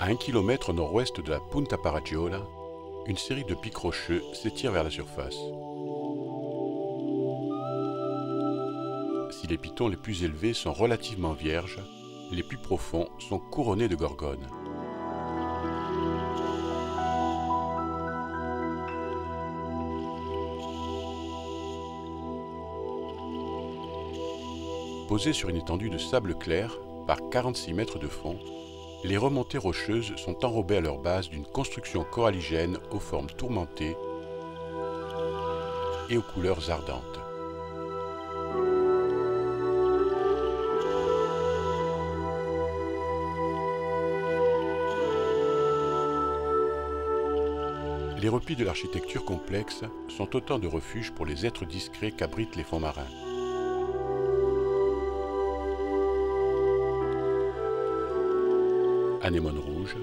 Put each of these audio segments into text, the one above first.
À 1 kilomètre au nord-ouest de la Punta Paraggiola, une série de pics rocheux s'étire vers la surface. Si les pitons les plus élevés sont relativement vierges, les plus profonds sont couronnés de gorgones. Posés sur une étendue de sable clair, par 46 mètres de fond, les remontées rocheuses sont enrobées à leur base d'une construction coralligène aux formes tourmentées et aux couleurs ardentes. Les replis de l'architecture complexe sont autant de refuges pour les êtres discrets qu'abritent les fonds marins. Anémone rouge,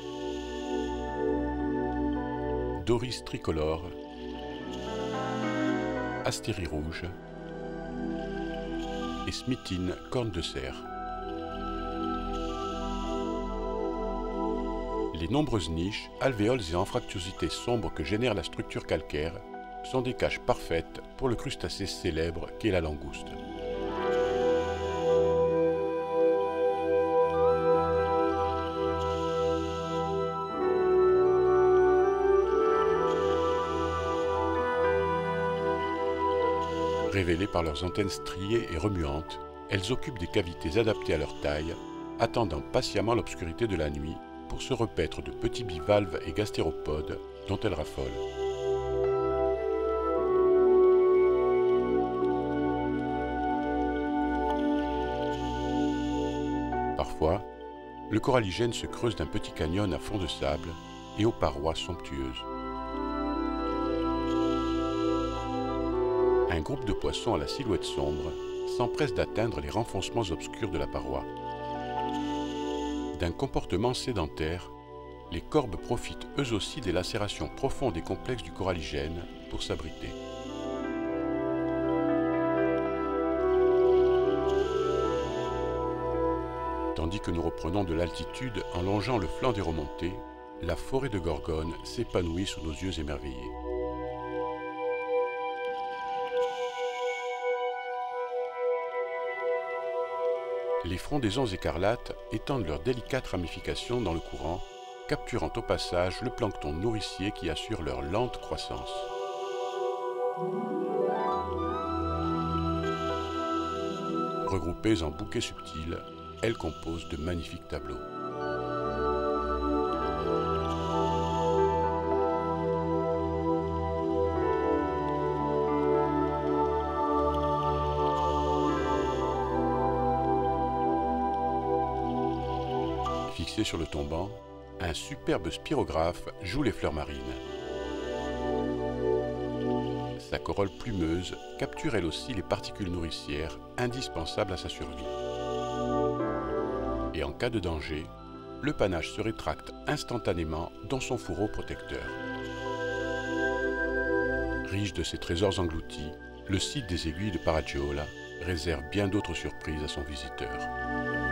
Doris tricolore, Astérie rouge et Smithine corne de cerf. Les nombreuses niches, alvéoles et anfractuosités sombres que génère la structure calcaire sont des caches parfaites pour le crustacé célèbre qu'est la langouste. Révélées par leurs antennes striées et remuantes, elles occupent des cavités adaptées à leur taille, attendant patiemment l'obscurité de la nuit pour se repaître de petits bivalves et gastéropodes dont elles raffolent. Parfois, le coralligène se creuse d'un petit canyon à fond de sable et aux parois somptueuses. Un groupe de poissons à la silhouette sombre s'empresse d'atteindre les renfoncements obscurs de la paroi. D'un comportement sédentaire, les corbes profitent eux aussi des lacérations profondes et complexes du coralligène pour s'abriter. Tandis que nous reprenons de l'altitude en longeant le flanc des remontées, la forêt de gorgones s'épanouit sous nos yeux émerveillés. Les frondaisons écarlates étendent leurs délicates ramifications dans le courant, capturant au passage le plancton nourricier qui assure leur lente croissance. Regroupées en bouquets subtils, elles composent de magnifiques tableaux. Fixé sur le tombant, un superbe spirographe joue les fleurs marines. Sa corolle plumeuse capture elle aussi les particules nourricières indispensables à sa survie. Et en cas de danger, le panache se rétracte instantanément dans son fourreau protecteur. Riche de ses trésors engloutis, le site des aiguilles de Paraggiola réserve bien d'autres surprises à son visiteur.